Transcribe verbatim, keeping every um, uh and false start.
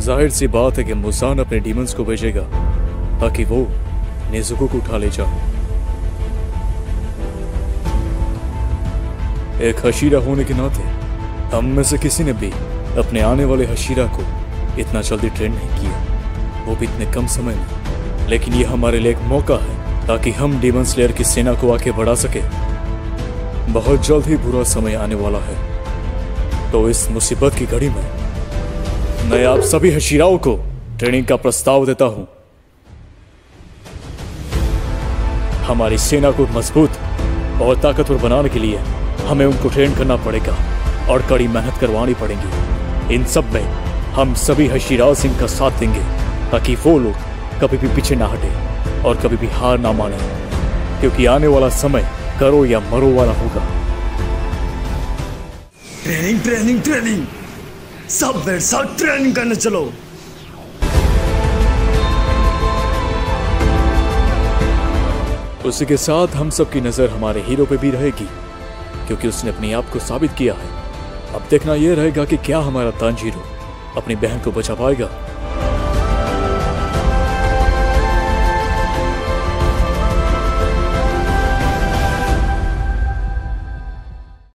जाहिर सी बात है कि मुसान अपने डीमंस को भेजेगा ताकि वो नेज़ुको को उठा ले जाए। एक हशीरा होने के नाते हम में से किसी ने भी अपने आने वाले हशीरा को इतना जल्दी ट्रेन नहीं किया, वो भी इतने कम समय में। लेकिन ये हमारे लिए एक मौका है ताकि हम डीमन स्लेयर की सेना को आगे बढ़ा सके। बहुत जल्द ही बुरा समय आने वाला है, तो इस मुसीबत की घड़ी में मैं आप सभी हशीराओं को ट्रेनिंग का प्रस्ताव देता हूं। हमारी सेना को मजबूत और ताकतवर बनाने के लिए हमें उनको ट्रेन करना पड़ेगा और कड़ी मेहनत करवानी पड़ेगी। इन सब में हम सभी हशीराओं सिंह का साथ देंगे ताकि वो लोग कभी भी पीछे ना हटे और कभी भी हार ना माने, क्योंकि आने वाला समय करो या मरो वाला होगा। ट्रेनिंग ट्रेनिंग ट्रेनिंग, सब मेरे साथ ट्रेनिंग करने चलो। उसी के साथ हम सबकी नजर हमारे हीरो पे भी रहेगी, क्योंकि उसने अपने आप को साबित किया है। अब देखना यह रहेगा कि क्या हमारा तांजीरो अपनी बहन को बचा पाएगा।